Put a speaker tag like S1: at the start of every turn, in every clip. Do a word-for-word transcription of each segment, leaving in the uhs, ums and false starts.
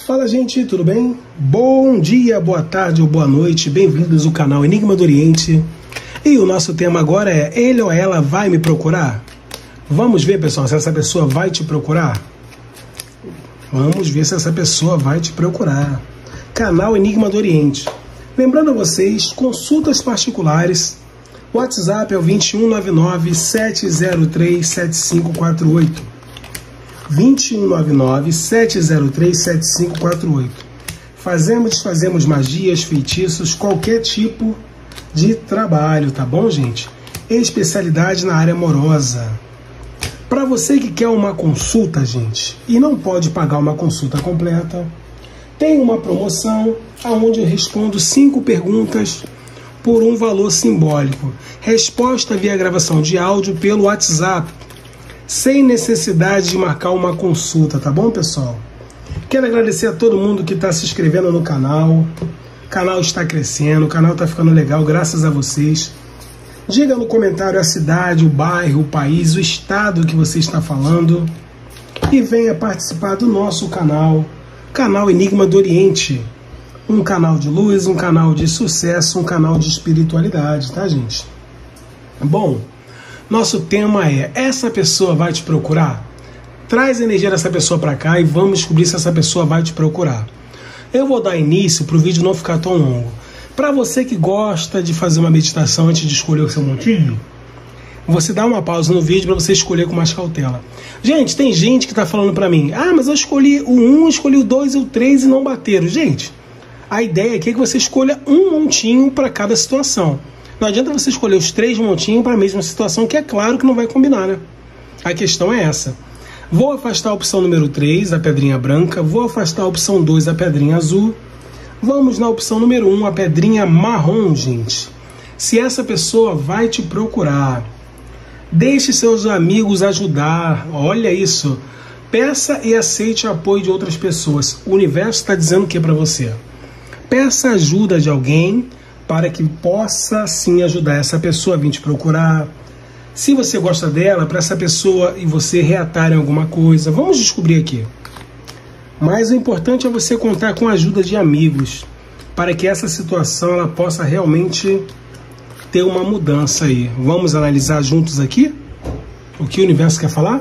S1: Fala, gente, tudo bem? Bom dia, boa tarde ou boa noite, bem-vindos ao canal Enigma do Oriente. E o nosso tema agora é: ele ou ela vai me procurar? Vamos ver, pessoal, se essa pessoa vai te procurar? Vamos ver se essa pessoa vai te procurar. Canal Enigma do Oriente. Lembrando a vocês, consultas particulares, o WhatsApp é o dois um nove nove, sete zero três, sete cinco quatro oito. dois um nove nove, sete zero três, sete cinco quatro oito. Fazemos, desfazemos magias, feitiços, qualquer tipo de trabalho, tá bom, gente? Especialidade na área amorosa. Para você que quer uma consulta, gente, e não pode pagar uma consulta completa, tem uma promoção onde eu respondo cinco perguntas por um valor simbólico. Resposta via gravação de áudio pelo WhatsApp, sem necessidade de marcar uma consulta, tá bom, pessoal? Quero agradecer a todo mundo que está se inscrevendo no canal. O canal está crescendo, o canal está ficando legal, graças a vocês. Diga no comentário a cidade, o bairro, o país, o estado que você está falando. E venha participar do nosso canal, canal Enigma do Oriente. Um canal de luz, um canal de sucesso, um canal de espiritualidade, tá, gente? Bom, nosso tema é: essa pessoa vai te procurar? Traz a energia dessa pessoa para cá e vamos descobrir se essa pessoa vai te procurar. Eu vou dar início para o vídeo não ficar tão longo. Para você que gosta de fazer uma meditação antes de escolher o seu montinho, você dá uma pausa no vídeo para você escolher com mais cautela. Gente, tem gente que está falando para mim: ah, mas eu escolhi o um, escolhi o dois e o três e não bateram. Gente, a ideia aqui é que você escolha um montinho para cada situação. Não adianta você escolher os três montinhos para a mesma situação, que é claro que não vai combinar, né? A questão é essa. Vou afastar a opção número três, a pedrinha branca. Vou afastar a opção dois, a pedrinha azul. Vamos na opção número um, a pedrinha marrom, gente. Se essa pessoa vai te procurar, deixe seus amigos ajudar. Olha isso. Peça e aceite o apoio de outras pessoas. O universo está dizendo o que para você? Peça ajuda de alguém para que possa sim ajudar essa pessoa a vir te procurar. Se você gosta dela, para essa pessoa e você reatarem alguma coisa. Vamos descobrir aqui. Mas o importante é você contar com a ajuda de amigos, para que essa situação ela possa realmente ter uma mudança aí. Vamos analisar juntos aqui o que o universo quer falar?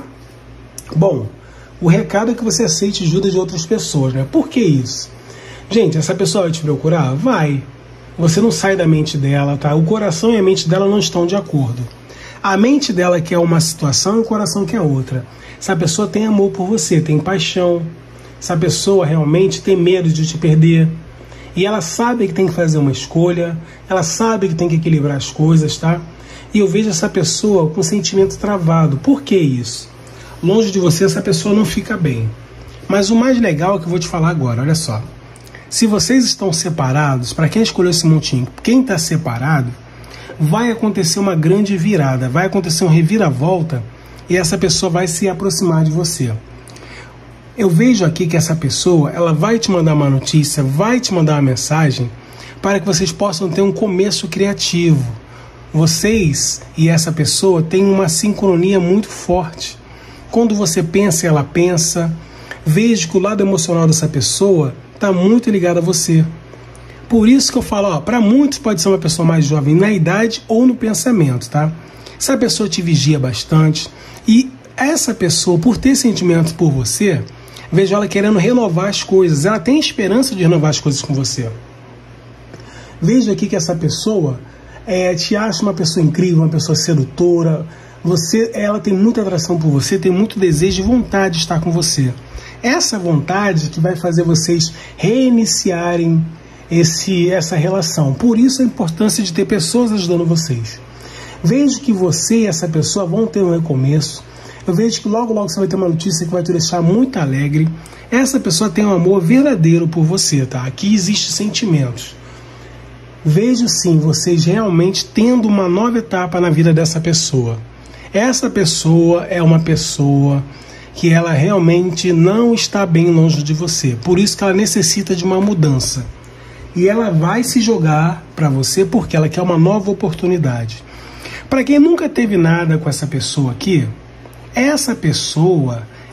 S1: Bom, o recado é que você aceite ajuda de outras pessoas, né? Por que isso? Gente, essa pessoa vai te procurar? Vai. Você não sai da mente dela, tá? O coração e a mente dela não estão de acordo. A mente dela quer uma situação e o coração quer outra. Essa pessoa tem amor por você, tem paixão. Essa pessoa realmente tem medo de te perder. E ela sabe que tem que fazer uma escolha, ela sabe que tem que equilibrar as coisas, tá? E eu vejo essa pessoa com sentimento travado. Por que isso? Longe de você, essa pessoa não fica bem. Mas o mais legal é que eu vou te falar agora, olha só. Se vocês estão separados, para quem escolheu esse montinho, quem está separado, vai acontecer uma grande virada, vai acontecer um reviravolta e essa pessoa vai se aproximar de você. Eu vejo aqui que essa pessoa, ela vai te mandar uma notícia, vai te mandar uma mensagem para que vocês possam ter um começo criativo. Vocês e essa pessoa têm uma sincronia muito forte. Quando você pensa, ela pensa. Vejo que o lado emocional dessa pessoa está muito ligado a você. Por isso que eu falo, para muitos pode ser uma pessoa mais jovem na idade ou no pensamento, tá? Essa pessoa te vigia bastante e essa pessoa, por ter sentimentos por você, vejo ela querendo renovar as coisas. Ela tem esperança de renovar as coisas com você. Vejo aqui que essa pessoa é, te acha uma pessoa incrível, uma pessoa sedutora. Você, ela tem muita atração por você, tem muito desejo e vontade de estar com você. Essa vontade que vai fazer vocês reiniciarem esse, essa relação. Por isso a importância de ter pessoas ajudando vocês. Vejo que você e essa pessoa vão ter um recomeço. Eu vejo que logo logo você vai ter uma notícia que vai te deixar muito alegre. Essa pessoa tem um amor verdadeiro por você, tá? Aqui existe sentimentos. Vejo sim vocês realmente tendo uma nova etapa na vida dessa pessoa. Essa pessoa é uma pessoa que ela realmente não está bem longe de você. Por isso que ela necessita de uma mudança. E ela vai se jogar para você porque ela quer uma nova oportunidade. Para quem nunca teve nada com essa pessoa aqui, essa pessoa,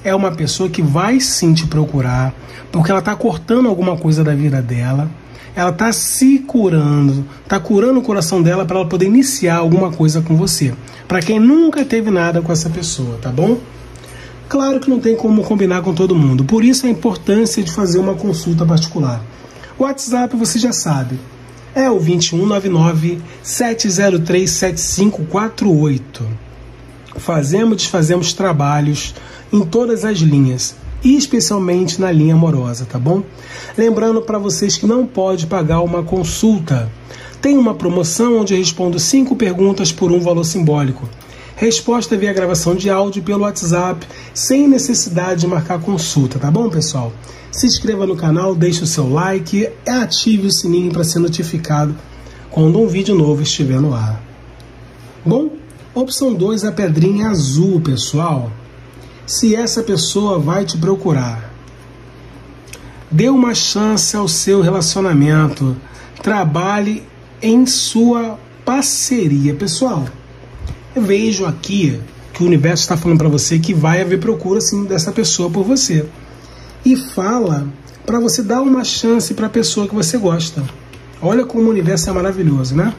S1: é uma pessoa que vai sim te procurar, porque ela está cortando alguma coisa da vida dela, ela está se curando, está curando o coração dela para ela poder iniciar alguma coisa com você. Para quem nunca teve nada com essa pessoa, tá bom? Claro que não tem como combinar com todo mundo, por isso a importância de fazer uma consulta particular. O WhatsApp você já sabe, é o vinte e um, nove nove, sete zero três, sete cinco quatro oito. Fazemos, desfazemos trabalhos em todas as linhas, e especialmente na linha amorosa, tá bom? Lembrando para vocês que não pode pagar uma consulta. Tem uma promoção onde eu respondo cinco perguntas por um valor simbólico. Resposta via gravação de áudio pelo WhatsApp, sem necessidade de marcar consulta, tá bom, pessoal? Se inscreva no canal, deixe o seu like e ative o sininho para ser notificado quando um vídeo novo estiver no ar. Bom, opção dois, a pedrinha azul, pessoal. Se essa pessoa vai te procurar, dê uma chance ao seu relacionamento, trabalhe em sua parceria, pessoal. Eu vejo aqui que o universo está falando para você que vai haver procura sim dessa pessoa por você. E fala para você dar uma chance para a pessoa que você gosta. Olha como o universo é maravilhoso, né?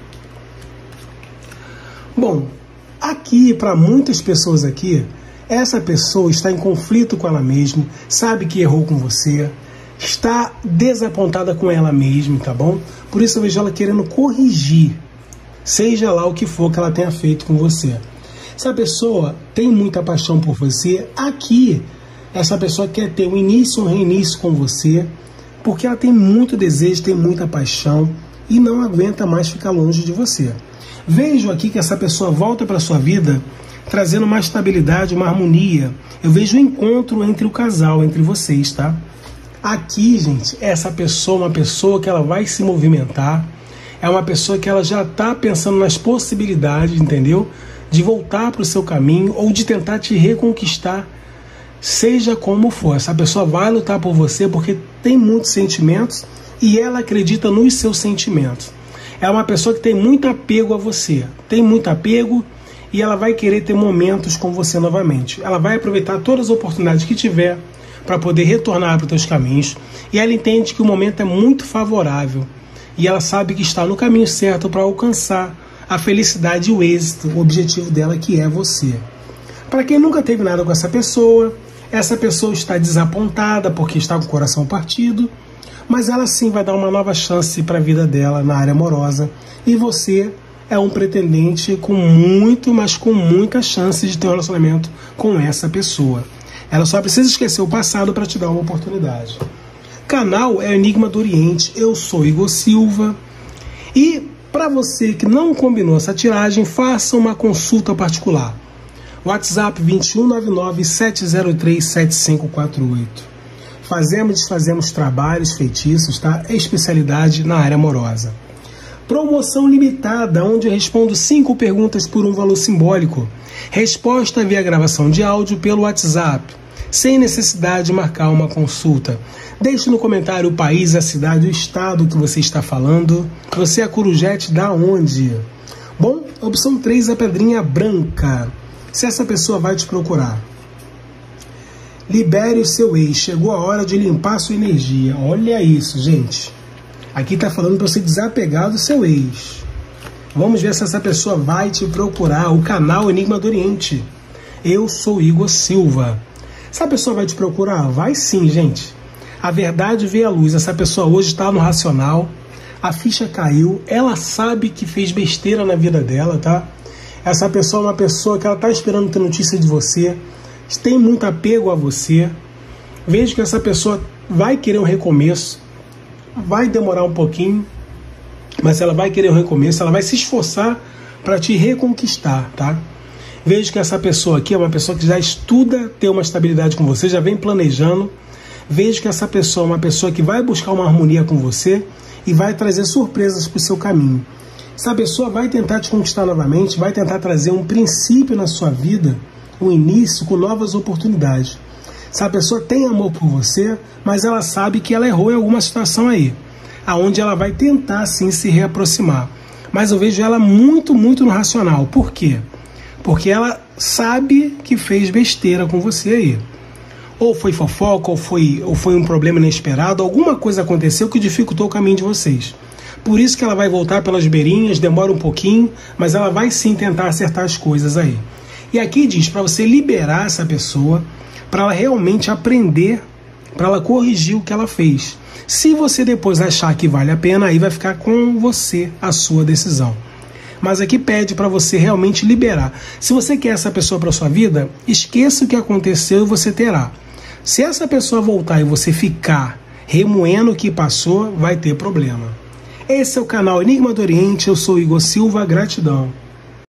S1: Bom, aqui para muitas pessoas aqui, essa pessoa está em conflito com ela mesma, sabe que errou com você, está desapontada com ela mesma, tá bom? Por isso eu vejo ela querendo corrigir, seja lá o que for que ela tenha feito com você. Se a pessoa tem muita paixão por você, aqui essa pessoa quer ter um início, um reinício com você, porque ela tem muito desejo, tem muita paixão e não aguenta mais ficar longe de você. Vejo aqui que essa pessoa volta para a sua vida trazendo uma estabilidade, uma harmonia. Eu vejo um encontro entre o casal, entre vocês, tá? Aqui, gente, essa pessoa é uma pessoa que ela vai se movimentar, é uma pessoa que ela já está pensando nas possibilidades, entendeu? De voltar para o seu caminho ou de tentar te reconquistar, seja como for. Essa pessoa vai lutar por você porque tem muitos sentimentos e ela acredita nos seus sentimentos. É uma pessoa que tem muito apego a você, tem muito apego e ela vai querer ter momentos com você novamente. Ela vai aproveitar todas as oportunidades que tiver para poder retornar para os teus caminhos e ela entende que o momento é muito favorável e ela sabe que está no caminho certo para alcançar a felicidade e o êxito, o objetivo dela, que é você. Para quem nunca teve nada com essa pessoa, essa pessoa está desapontada porque está com o coração partido, mas ela sim vai dar uma nova chance para a vida dela na área amorosa e você é um pretendente com muito, mas com muita chance de ter um relacionamento com essa pessoa. Ela só precisa esquecer o passado para te dar uma oportunidade. Canal é Enigma do Oriente, eu sou Igor Silva e para você que não combinou essa tiragem, faça uma consulta particular. WhatsApp vinte e um, nove nove, sete zero três, sete cinco quatro oito. Fazemos e desfazemos trabalhos, feitiços, tá? É especialidade na área amorosa. Promoção limitada, onde eu respondo cinco perguntas por um valor simbólico. Resposta via gravação de áudio pelo WhatsApp, sem necessidade de marcar uma consulta. Deixe no comentário o país, a cidade, o estado que você está falando. Você é Corujete da onde? Bom, opção três, a pedrinha branca. Se essa pessoa vai te procurar, libere o seu ex. Chegou a hora de limpar a sua energia. Olha isso, gente. Aqui está falando para você desapegar do seu ex. Vamos ver se essa pessoa vai te procurar. O canal Enigma do Oriente. Eu sou Igor Silva. Essa pessoa vai te procurar? Vai sim, gente. A verdade veio à luz. Essa pessoa hoje está no racional. A ficha caiu. Ela sabe que fez besteira na vida dela, tá? Essa pessoa é uma pessoa que ela está esperando ter notícia de você. Tem muito apego a você. Vejo que essa pessoa vai querer um recomeço. Vai demorar um pouquinho, mas ela vai querer um recomeço, ela vai se esforçar para te reconquistar, tá? Vejo que essa pessoa aqui é uma pessoa que já estuda ter uma estabilidade com você, já vem planejando. Vejo que essa pessoa é uma pessoa que vai buscar uma harmonia com você e vai trazer surpresas para o seu caminho. Essa pessoa vai tentar te conquistar novamente, vai tentar trazer um princípio na sua vida, um início com novas oportunidades. Essa pessoa tem amor por você, mas ela sabe que ela errou em alguma situação aí, aonde ela vai tentar sim se reaproximar. Mas eu vejo ela muito, muito no racional. Por quê? Porque ela sabe que fez besteira com você aí. ou foi fofoca, ou foi, ou foi um problema inesperado, alguma coisa aconteceu que dificultou o caminho de vocês. Por isso que ela vai voltar pelas beirinhas, demora um pouquinho, mas ela vai sim tentar acertar as coisas aí. E aqui diz para você liberar essa pessoa, para ela realmente aprender, para ela corrigir o que ela fez. Se você depois achar que vale a pena, aí vai ficar com você a sua decisão. Mas aqui pede para você realmente liberar. Se você quer essa pessoa para sua vida, esqueça o que aconteceu e você terá. Se essa pessoa voltar e você ficar remoendo o que passou, vai ter problema. Esse é o canal Enigma do Oriente, eu sou Igor Silva, gratidão.